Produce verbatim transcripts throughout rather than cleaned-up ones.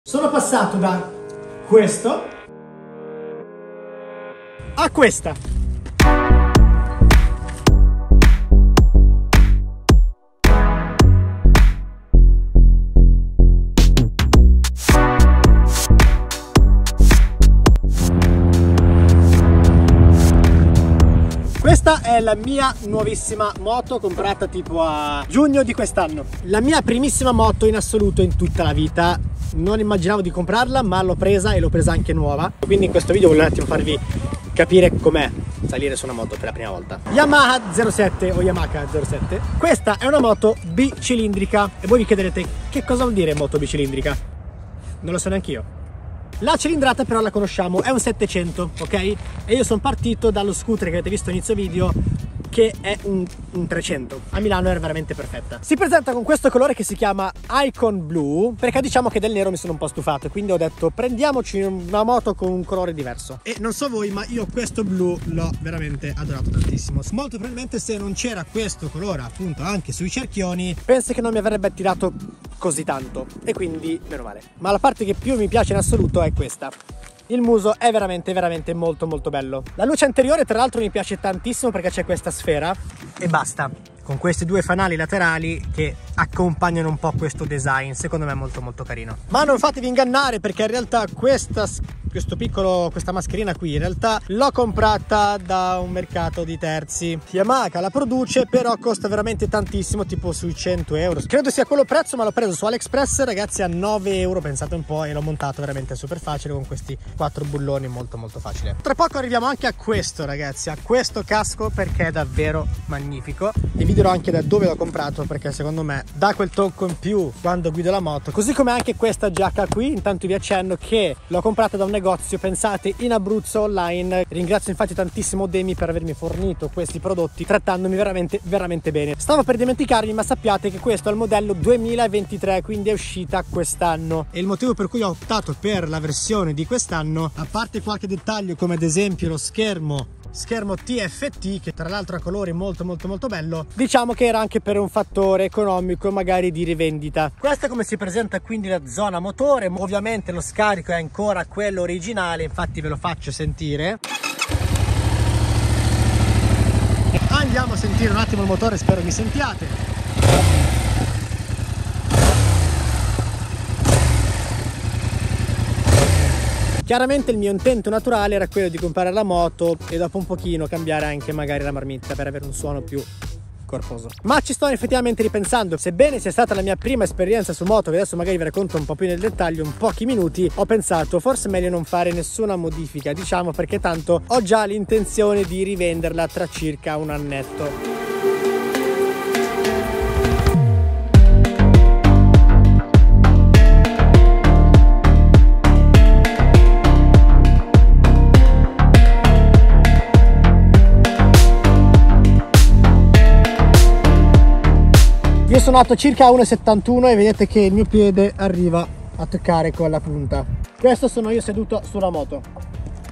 Sono passato da questo a questa. Questa è la mia nuovissima moto comprata tipo a giugno di quest'anno. La mia primissima moto in assoluto in tutta la vita. Non immaginavo di comprarla, ma l'ho presa e l'ho presa anche nuova. Quindi in questo video voglio un attimo farvi capire com'è salire su una moto per la prima volta. Yamaha zero sette o Yamaha zero sette. Questa è una moto bicilindrica. E voi vi chiederete che cosa vuol dire moto bicilindrica? Non lo so neanche io. La cilindrata però la conosciamo, è un settecento, ok? E io sono partito dallo scooter che avete visto all'inizio video, che è un, un trecento. A Milano era veramente perfetta. Si presenta con questo colore che si chiama Icon Blue, perché diciamo che del nero mi sono un po' stufato, quindi ho detto prendiamoci una moto con un colore diverso. E non so voi, ma io questo blu l'ho veramente adorato tantissimo. Molto probabilmente se non c'era questo colore appunto anche sui cerchioni, penso che non mi avrebbe attirato così tanto, e quindi meno male. Ma la parte che più mi piace in assoluto è questa. Il muso è veramente veramente molto molto bello. La luce anteriore tra l'altro mi piace tantissimo perché c'è questa sfera e basta, con questi due fanali laterali che accompagnano un po' questo design. Secondo me è molto molto carino. Ma non fatevi ingannare, perché in realtà questa questo piccolo questa mascherina qui in realtà l'ho comprata da un mercato di terzi. Yamaha la produce, però costa veramente tantissimo, tipo sui cento euro. Credo sia quello prezzo, ma l'ho preso su AliExpress, ragazzi, a nove euro, pensate un po', e l'ho montato veramente super facile con questi quattro bulloni, molto molto facile. Tra poco arriviamo anche a questo, ragazzi, a questo casco, perché è davvero magnifico. E vi dirò anche da dove l'ho comprato, perché secondo me dà quel tocco in più quando guido la moto. Così come anche questa giacca qui. Intanto vi accenno che l'ho comprata da un negozio, pensate, in Abruzzo, online. Ringrazio infatti tantissimo Demi per avermi fornito questi prodotti, trattandomi veramente veramente bene. Stavo per dimenticarmi, ma sappiate che questo è il modello duemilaventitré, quindi è uscita quest'anno, e il motivo per cui ho optato per la versione di quest'anno, a parte qualche dettaglio come ad esempio lo schermo schermo T F T, che tra l'altro ha colori molto molto molto bello, diciamo che era anche per un fattore economico, magari di rivendita. Questa è come si presenta quindi la zona motore. Ovviamente lo scarico è ancora quello originale, infatti ve lo faccio sentire. Andiamo a sentire un attimo il motore, spero mi sentiate. Chiaramente il mio intento naturale era quello di comprare la moto e dopo un pochino cambiare anche magari la marmitta per avere un suono più corposo. Ma ci sto effettivamente ripensando. Sebbene sia stata la mia prima esperienza su moto, che adesso magari vi racconto un po' più nel dettaglio, in pochi minuti, ho pensato forse è meglio non fare nessuna modifica, diciamo, perché tanto ho già l'intenzione di rivenderla tra circa un annetto. Io sono alto circa uno e settantuno e vedete che il mio piede arriva a toccare con la punta. Questo sono io seduto sulla moto.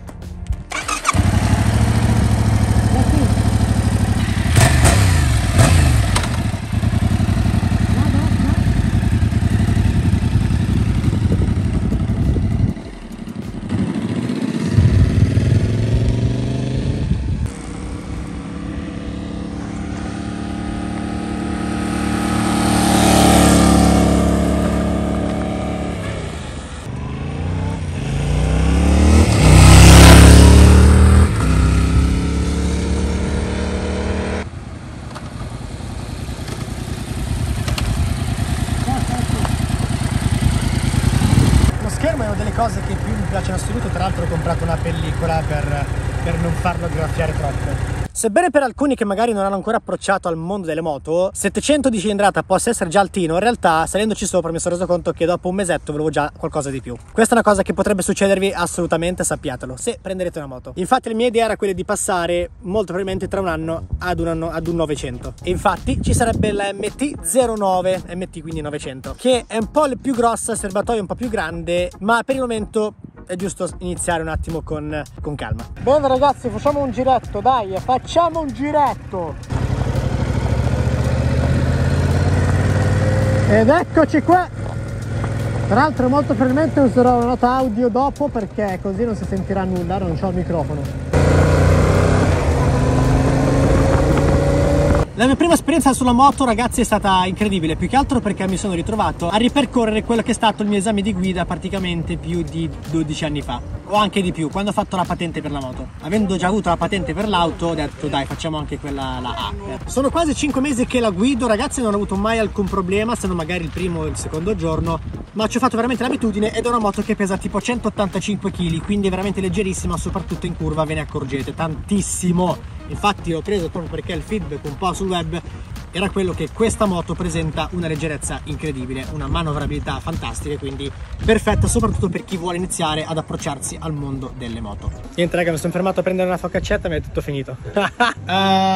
Schermo è una delle cose che più mi piace in assoluto. Tra l'altro ho comprato una pellicola per, per non farlo graffiare troppo. Sebbene per alcuni che magari non hanno ancora approcciato al mondo delle moto, settecento di cilindrata possa essere già altino, in realtà salendoci sopra mi sono reso conto che dopo un mesetto volevo già qualcosa di più. Questa è una cosa che potrebbe succedervi assolutamente, sappiatelo, se prenderete una moto. Infatti la mia idea era quella di passare molto probabilmente tra un anno ad un, anno, ad un novecento. E infatti ci sarebbe la M T zero nove, M T quindi novecento, che è un po' più grossa, serbatoio un po' più grande, ma per il momento è giusto iniziare un attimo con, con calma. Bene ragazzi, facciamo un giretto, dai, facciamo un giretto. Ed eccoci qua. Tra l'altro molto probabilmente userò una nota audio dopo, perché così non si sentirà nulla, non c'ho il microfono. La mia prima esperienza sulla moto, ragazzi, è stata incredibile, più che altro perché mi sono ritrovato a ripercorrere quello che è stato il mio esame di guida praticamente più di dodici anni fa, o anche di più, quando ho fatto la patente per la moto. Avendo già avuto la patente per l'auto, ho detto dai, facciamo anche quella, la A. Sono quasi cinque mesi che la guido, ragazzi, non ho avuto mai alcun problema, se non magari il primo o il secondo giorno, ma ci ho fatto veramente l'abitudine ed è una moto che pesa tipo centottantacinque chili, quindi è veramente leggerissima, soprattutto in curva ve ne accorgete tantissimo. Infatti l'ho preso proprio perché il feedback un po' sul web era quello che questa moto presenta una leggerezza incredibile, una manovrabilità fantastica, quindi perfetta soprattutto per chi vuole iniziare ad approcciarsi al mondo delle moto. Niente raga, mi sono fermato a prendere una focaccetta e mi è tutto finito. uh,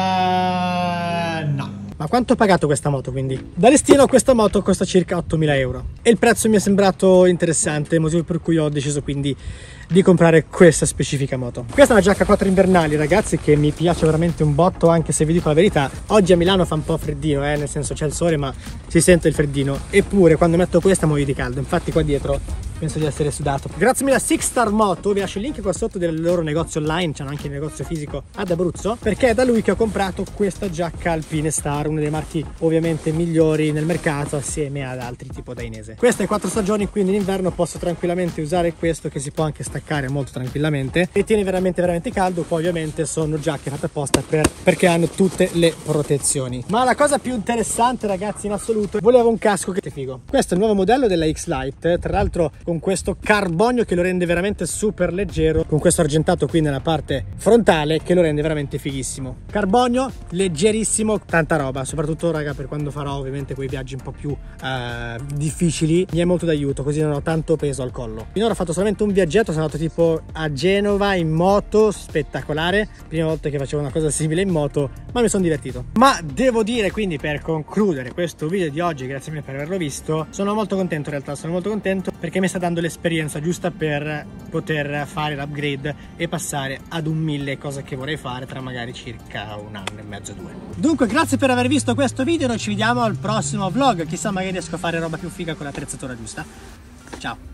no. Ma quanto ho pagato questa moto quindi? Da listino questa moto costa circa ottomila euro e il prezzo mi è sembrato interessante, motivo per cui ho deciso quindi di comprare questa specifica moto. Questa è una giacca quattro invernali, ragazzi, che mi piace veramente un botto, anche se vi dico la verità, oggi a Milano fa un po' freddino, eh? Nel senso c'è il sole ma si sente il freddino, eppure quando metto questa muoio di caldo, infatti qua dietro penso di essere sudato. Grazie mille a Six Star Moto, vi lascio il link qua sotto del loro negozio online, c'hanno anche il negozio fisico ad Abruzzo, perché è da lui che ho comprato questa giacca Alpine Star, uno dei marchi ovviamente migliori nel mercato assieme ad altri tipo Dainese. Queste quattro stagioni, quindi in inverno posso tranquillamente usare questo, che si può anche staccare molto tranquillamente e tiene veramente veramente caldo. Poi ovviamente sono giacche fatte apposta per, perché hanno tutte le protezioni. Ma la cosa più interessante, ragazzi, in assoluto, volevo un casco che è figo. Questo è il nuovo modello della X-Lite, tra l'altro con questo carbonio che lo rende veramente super leggero, con questo argentato qui nella parte frontale che lo rende veramente fighissimo. Carbonio leggerissimo, tanta roba, soprattutto raga per quando farò ovviamente quei viaggi un po' più uh, difficili, mi è molto d'aiuto, così non ho tanto peso al collo. Finora ho fatto solamente un viaggetto, sono andato tipo a Genova in moto, spettacolare, prima volta che facevo una cosa simile in moto, ma mi sono divertito. Ma devo dire quindi, per concludere questo video di oggi, grazie mille per averlo visto, sono molto contento in realtà, sono molto contento perché mi sta dando l'esperienza giusta per poter fare l'upgrade e passare ad un mille, cosa che vorrei fare tra magari circa un anno e mezzo, due. Dunque grazie per aver visto questo video, noi ci vediamo al prossimo vlog, chissà magari riesco a fare roba più figa con l'attrezzatura giusta. Ciao!